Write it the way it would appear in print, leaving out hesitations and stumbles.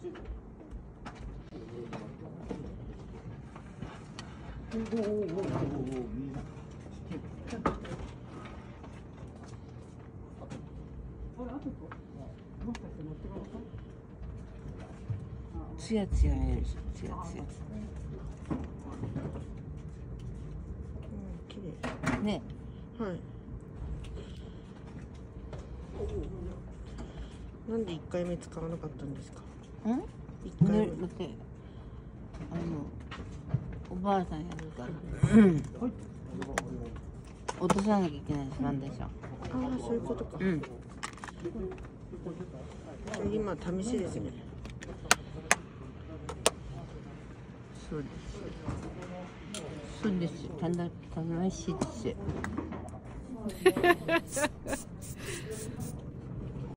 ツヤツヤやるし、ツヤツヤ。 綺麗ね。 はい。なんで1回目使わなかったんですか。 うん？ 1回目。 だっておばあさんやるから。落とさなきゃいけないし、なんでしょ。 ああ、そういうことか。 うん。 今試しですね。 そうです。そうです。楽しいです。